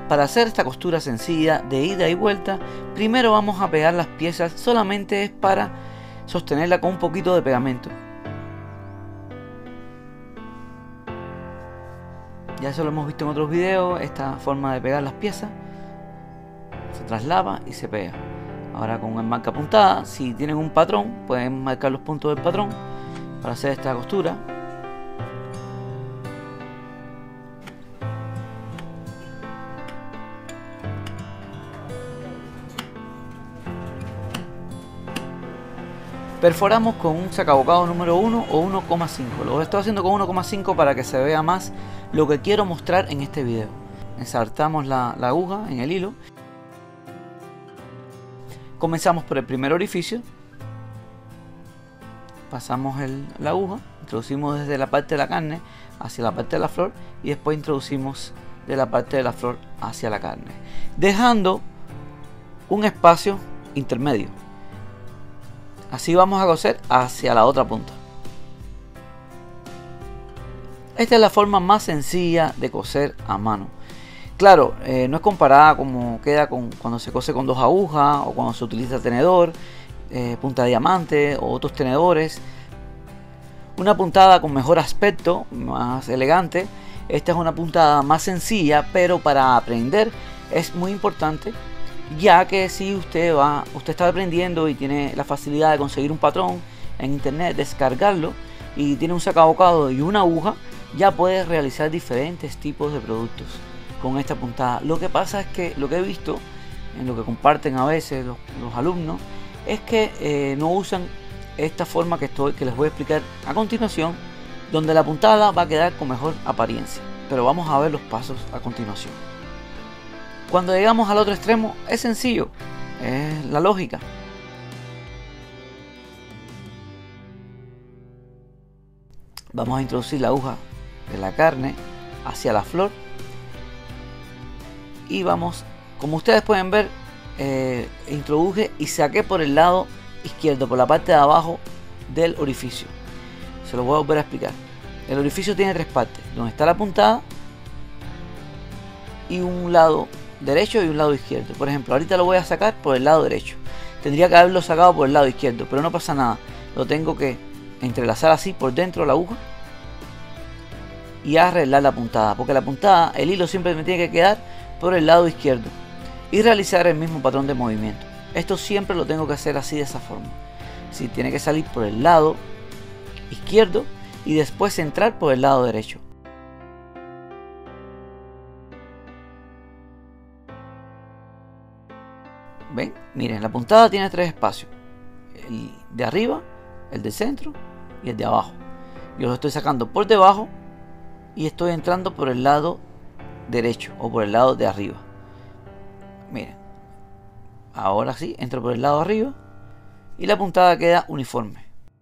Para hacer esta costura sencilla de ida y vuelta, primero vamos a pegar las piezas, solamente es para sostenerla con un poquito de pegamento. Ya eso lo hemos visto en otros videos, esta forma de pegar las piezas. Se traslapa y se pega. Ahora con una marca puntada, si tienen un patrón, pueden marcar los puntos del patrón para hacer esta costura. Perforamos con un sacabocado número 1 o 1,5. Lo estoy haciendo con 1,5 para que se vea más lo que quiero mostrar en este video. Ensartamos la aguja en el hilo. Comenzamos por el primer orificio. Pasamos la aguja, introducimos desde la parte de la carne hacia la parte de la flor y después introducimos de la parte de la flor hacia la carne, dejando un espacio intermedio. Así vamos a coser hacia la otra punta. Esta es la forma más sencilla de coser a mano. Claro, no es comparada como queda cuando se cose con 2 agujas o cuando se utiliza tenedor, punta de diamante o otros tenedores. Una puntada con mejor aspecto, más elegante. Esta es una puntada más sencilla, pero para aprender es muy importante, ya que si usted está aprendiendo y tiene la facilidad de conseguir un patrón en internet, descargarlo, y tiene un sacabocado y una aguja, ya puede realizar diferentes tipos de productos con esta puntada. Lo que pasa es que lo que he visto, en lo que comparten a veces los alumnos, es que no usan esta forma que les voy a explicar a continuación, donde la puntada va a quedar con mejor apariencia. Pero vamos a ver los pasos a continuación. Cuando llegamos al otro extremo es sencillo, es la lógica. Vamos a introducir la aguja de la carne hacia la flor y vamos, como ustedes pueden ver, introduje y saqué por el lado izquierdo, por la parte de abajo del orificio. Se lo voy a volver a explicar. El orificio tiene 3 partes, donde está la puntada y un lado derecho y un lado izquierdo. Por ejemplo, ahorita lo voy a sacar por el lado derecho. Tendría que haberlo sacado por el lado izquierdo, pero no pasa nada. Lo tengo que entrelazar así por dentro de la aguja y arreglar la puntada, porque la puntada, el hilo siempre me tiene que quedar por el lado izquierdo, y realizar el mismo patrón de movimiento. Esto siempre lo tengo que hacer así, de esa forma. Si tiene que salir por el lado izquierdo y después entrar por el lado derecho. ¿Ven? Miren, la puntada tiene 3 espacios: el de arriba, el de centro y el de abajo. Yo lo estoy sacando por debajo y estoy entrando por el lado derecho o por el lado de arriba. Miren, ahora sí, entro por el lado de arriba y la puntada queda uniforme.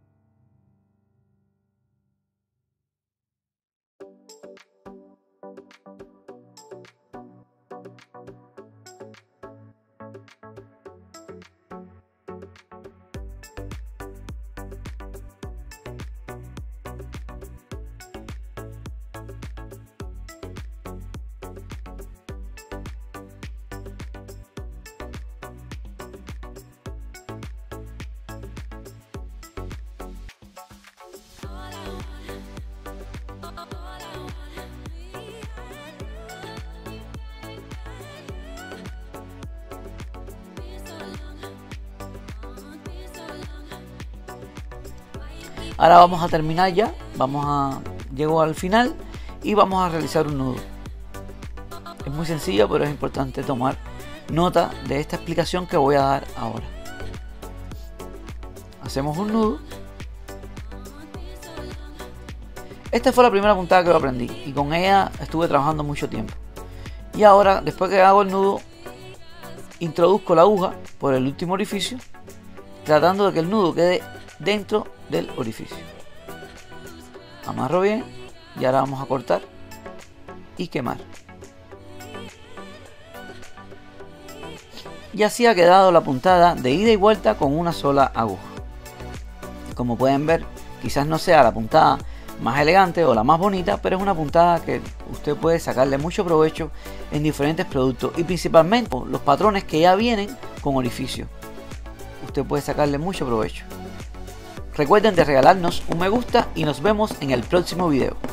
Ahora vamos a terminar ya, llego al final y vamos a realizar un nudo. Es muy sencillo, pero es importante tomar nota de esta explicación que voy a dar ahora. Hacemos un nudo. Esta fue la primera puntada que yo aprendí y con ella estuve trabajando mucho tiempo. Y ahora, después que hago el nudo, introduzco la aguja por el último orificio, tratando de que el nudo quede dentro del orificio. Amarro bien y ahora vamos a cortar y quemar. Y así ha quedado la puntada de ida y vuelta con una sola aguja. Como pueden ver, quizás no sea la puntada más elegante o la más bonita, pero es una puntada que usted puede sacarle mucho provecho en diferentes productos y principalmente los patrones que ya vienen con orificio. Usted puede sacarle mucho provecho. Recuerden de regalarnos un me gusta y nos vemos en el próximo video.